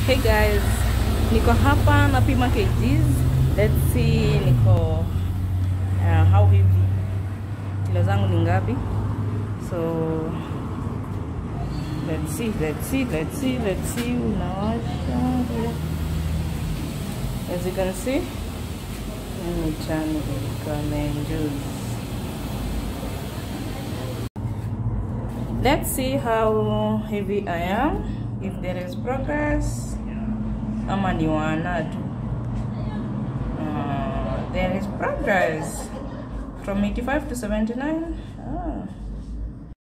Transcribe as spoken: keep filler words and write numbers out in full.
Hey guys, niko hapa napima kgs. Let's see niko uh, how heavy kilo zangu ni ngapi. So let's see, let's see, let's see, let's see. Unawasha here. As you can see, let me turn the camera. Let's see how heavy I am. If there is progress, ama ni wana tu. Uh, there is progress from eighty-five to seventy-nine. Ah.